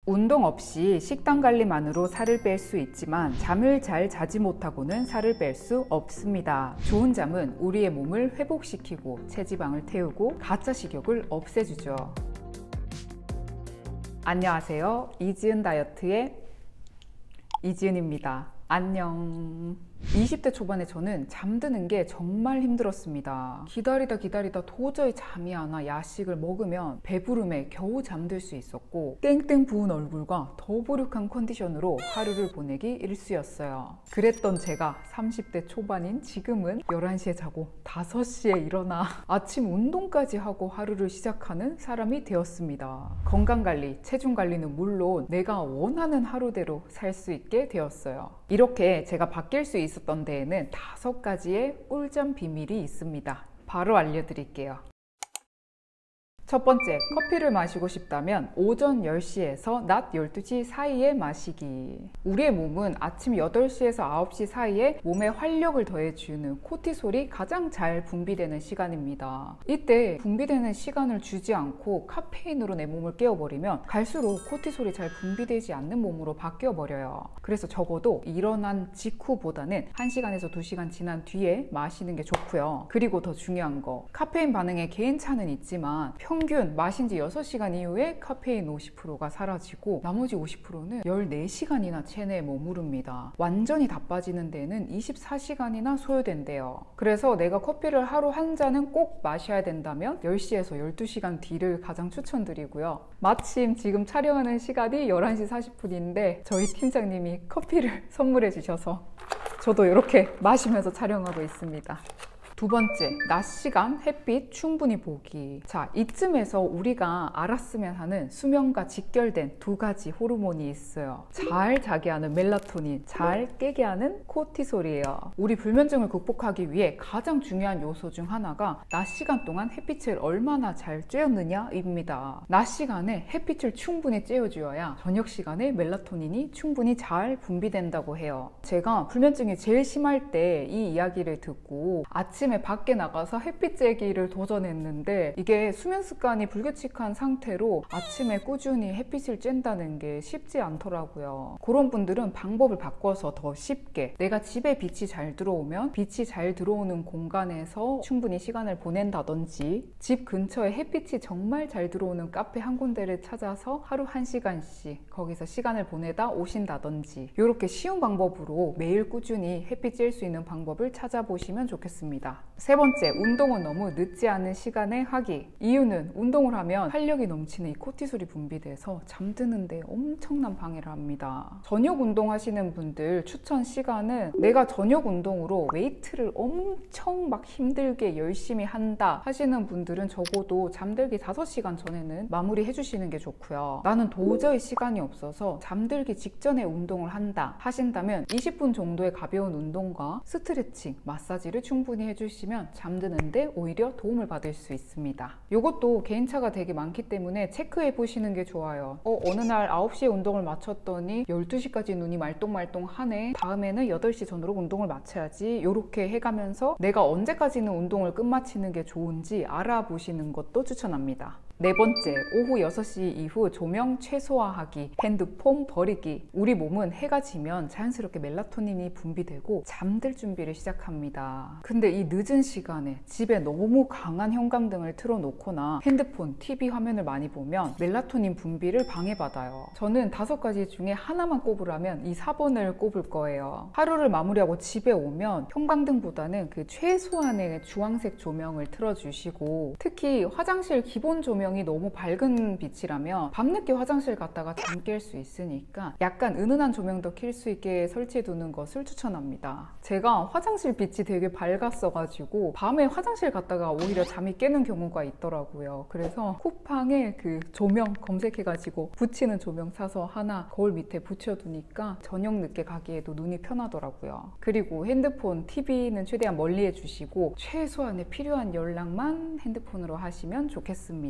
운동 없이 식단 관리만으로 살을 뺄 수 있지만 잠을 잘 자지 못하고는 살을 뺄 수 없습니다. 좋은 잠은 우리의 몸을 회복시키고 체지방을 태우고 가짜 식욕을 없애주죠. 안녕하세요. 이지은 다이어트의 이지은입니다. 안녕. 20대 초반에 저는 잠드는 게 정말 힘들었습니다. 기다리다 도저히 잠이 안 와 야식을 먹으면 배부름에 겨우 잠들 수 있었고 땡땡 부은 얼굴과 더부룩한 컨디션으로 하루를 보내기 일쑤였어요. 그랬던 제가 30대 초반인 지금은 11시에 자고 5시에 일어나 아침 운동까지 하고 하루를 시작하는 사람이 되었습니다. 건강관리, 체중관리는 물론 내가 원하는 하루대로 살 수 있게 되었어요. 이렇게 제가 바뀔 수 있었던 데에는 5가지의 꿀잠 비밀이 있습니다. 바로 알려드릴게요. 첫 번째, 커피를 마시고 싶다면 오전 10시에서 낮 12시 사이에 마시기. 우리의 몸은 아침 8시에서 9시 사이에 몸에 활력을 더해주는 코티솔이 가장 잘 분비되는 시간입니다. 이때 분비되는 시간을 주지 않고 카페인으로 내 몸을 깨워버리면 갈수록 코티솔이 잘 분비되지 않는 몸으로 바뀌어버려요. 그래서 적어도 일어난 직후보다는 1시간에서 2시간 지난 뒤에 마시는 게 좋고요. 그리고 더 중요한 거, 카페인 반응에 개인차는 있지만 평균 마신 지 6시간 이후에 카페인 50%가 사라지고 나머지 50%는 14시간이나 체내에 머무릅니다. 완전히 다 빠지는 데에는 24시간이나 소요된대요. 그래서 내가 커피를 하루 한 잔은 꼭 마셔야 된다면 10시에서 12시간 뒤를 가장 추천드리고요. 마침 지금 촬영하는 시간이 11시 40분인데 저희 팀장님이 커피를 선물해 주셔서 저도 이렇게 마시면서 촬영하고 있습니다. 두 번째, 낮 시간 햇빛 충분히 보기. 자, 이쯤에서 우리가 알았으면 하는 수면과 직결된 2가지 호르몬이 있어요. 잘 자게 하는 멜라토닌, 잘 깨게 하는 코티솔이에요. 우리 불면증을 극복하기 위해 가장 중요한 요소 중 하나가 낮 시간 동안 햇빛을 얼마나 잘 쬐었느냐입니다. 낮 시간에 햇빛을 충분히 쬐어주어야 저녁 시간에 멜라토닌이 충분히 잘 분비된다고 해요. 제가 불면증이 제일 심할 때 이 이야기를 듣고 아침에 밖에 나가서 햇빛 쬐기를 도전했는데 이게 수면 습관이 불규칙한 상태로 아침에 꾸준히 햇빛을 쬐다는 게 쉽지 않더라고요. 그런 분들은 방법을 바꿔서 더 쉽게 내가 집에 빛이 잘 들어오면 빛이 잘 들어오는 공간에서 충분히 시간을 보낸다든지 집 근처에 햇빛이 정말 잘 들어오는 카페 한 군데를 찾아서 하루 1시간씩 거기서 시간을 보내다 오신다든지 이렇게 쉬운 방법으로 매일 꾸준히 햇빛 쬐일 수 있는 방법을 찾아보시면 좋겠습니다. 세 번째, 운동은 너무 늦지 않은 시간에 하기. 이유는 운동을 하면 활력이 넘치는 이 코티솔이 분비돼서 잠드는데 엄청난 방해를 합니다. 저녁 운동하시는 분들 추천 시간은 내가 저녁 운동으로 웨이트를 엄청 막 힘들게 열심히 한다 하시는 분들은 적어도 잠들기 5시간 전에는 마무리 해주시는 게 좋고요. 나는 도저히 시간이 없어서 잠들기 직전에 운동을 한다 하신다면 20분 정도의 가벼운 운동과 스트레칭, 마사지를 충분히 해주시면 잠드는데 오히려 도움을 받을 수 있습니다. 이것도 개인차가 되게 많기 때문에 체크해 보시는 게 좋아요. 어느 날 9시에 운동을 마쳤더니 12시까지 눈이 말똥말똥하네. 다음에는 8시 전으로 운동을 마쳐야지. 이렇게 해가면서 내가 언제까지는 운동을 끝마치는 게 좋은지 알아보시는 것도 추천합니다. 네 번째, 오후 6시 이후 조명 최소화하기, 핸드폰 버리기. 우리 몸은 해가 지면 자연스럽게 멜라토닌이 분비되고 잠들 준비를 시작합니다. 근데 이 늦은 시간에 집에 너무 강한 형광등을 틀어놓거나 핸드폰, TV 화면을 많이 보면 멜라토닌 분비를 방해받아요. 저는 5가지 중에 하나만 꼽으라면 이 4번을 꼽을 거예요. 하루를 마무리하고 집에 오면 형광등보다는 그 최소한의 주황색 조명을 틀어주시고 특히 화장실 기본 조명 이 너무 밝은 빛이라면 밤늦게 화장실 갔다가 잠 깰 수 있으니까 약간 은은한 조명도 킬 수 있게 설치해 두는 것을 추천합니다. 제가 화장실 빛이 되게 밝았어 가지고 밤에 화장실 갔다가 오히려 잠이 깨는 경우가 있더라고요. 그래서 쿠팡에 그 조명 검색해 가지고 붙이는 조명 사서 하나 거울 밑에 붙여두니까 저녁 늦게 가기에도 눈이 편하더라고요. 그리고 핸드폰, TV는 최대한 멀리 해주시고 최소한의 필요한 연락만 핸드폰으로 하시면 좋겠습니다.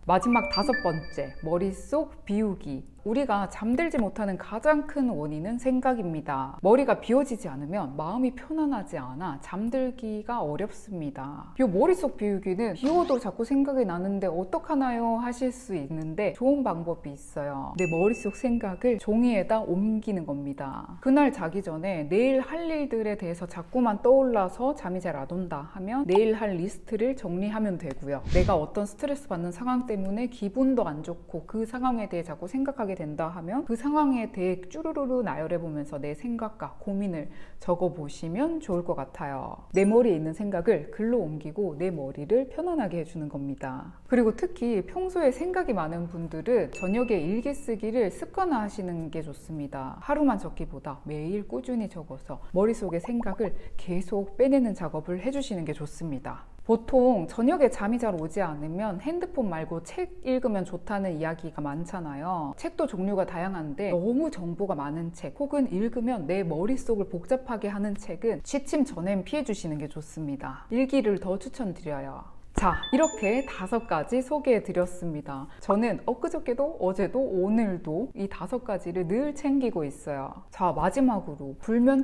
마지막 5번째, 머릿속 비우기. 우리가 잠들지 못하는 가장 큰 원인은 생각입니다. 머리가 비워지지 않으면 마음이 편안하지 않아 잠들기가 어렵습니다. 이 머릿속 비우기는 비워도 자꾸 생각이 나는데 어떡하나요? 하실 수 있는데 좋은 방법이 있어요. 내 머릿속 생각을 종이에다 옮기는 겁니다. 그날 자기 전에 내일 할 일들에 대해서 자꾸만 떠올라서 잠이 잘 안 온다 하면 내일 할 리스트를 정리하면 되고요. 내가 어떤 스트레스 받는 상황 때문에 기분도 안 좋고 그 상황에 대해 자꾸 생각하게 된다 하면 그 상황에 대해 쭈루루루 나열해 보면서 내 생각과 고민을 적어 보시면 좋을 것 같아요. 내 머리에 있는 생각을 글로 옮기고 내 머리를 편안하게 해주는 겁니다. 그리고 특히 평소에 생각이 많은 분들은 저녁에 일기 쓰기를 습관화 하시는 게 좋습니다. 하루만 적기보다 매일 꾸준히 적어서 머릿속의 생각을 계속 빼내는 작업을 해주시는 게 좋습니다. 보통 저녁에 잠이 잘 오지 않으면 핸드폰 말고 책 읽으면 좋다는 이야기가 많잖아요. 책도 종류가 다양한데 너무 정보가 많은 책 혹은 읽으면 내 머릿속을 복잡하게 하는 책은 취침 전엔 피해 주시는 게 좋습니다. 일기를 더 추천드려요. 자, 이렇게 5가지 소개해 드렸습니다. 저는 엊그저께도 어제도 오늘도 이 5가지를 늘 챙기고 있어요. 자, 마지막으로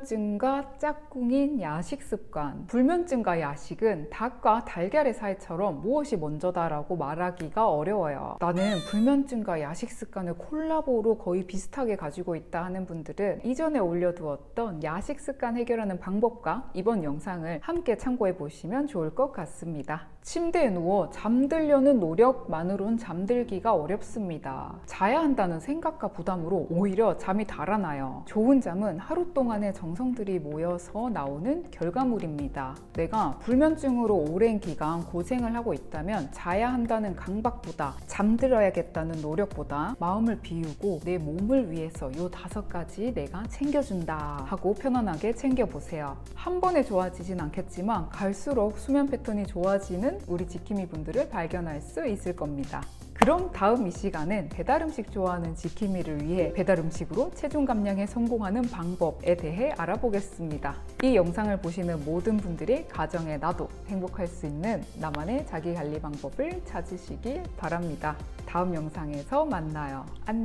불면증과 짝꿍인 야식 습관. 불면증과 야식은 닭과 달걀의 사이처럼 무엇이 먼저다라고 말하기가 어려워요. 나는 불면증과 야식 습관을 콜라보로 거의 비슷하게 가지고 있다 하는 분들은 이전에 올려두었던 야식 습관 해결하는 방법과 이번 영상을 함께 참고해 보시면 좋을 것 같습니다. 침대에 누워 잠들려는 노력만으론 잠들기가 어렵습니다. 자야 한다는 생각과 부담으로 오히려 잠이 달아나요. 좋은 잠은 하루 동안의 정성들이 모여서 나오는 결과물입니다. 내가 불면증으로 오랜 기간 고생을 하고 있다면 자야 한다는 강박보다 잠들어야겠다는 노력보다 마음을 비우고 내 몸을 위해서 요 5가지 내가 챙겨준다 하고 편안하게 챙겨보세요. 한 번에 좋아지진 않겠지만 갈수록 수면 패턴이 좋아지는 우리 지킴이 분들을 발견할 수 있을 겁니다. 그럼 다음 이 시간은 배달음식 좋아하는 지킴이를 위해 배달음식으로 체중 감량에 성공하는 방법에 대해 알아보겠습니다. 이 영상을 보시는 모든 분들이 가정에 나도 행복할 수 있는 나만의 자기관리 방법을 찾으시길 바랍니다. 다음 영상에서 만나요.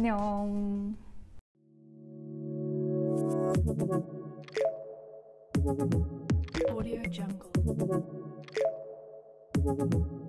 안녕. Audio Jungle.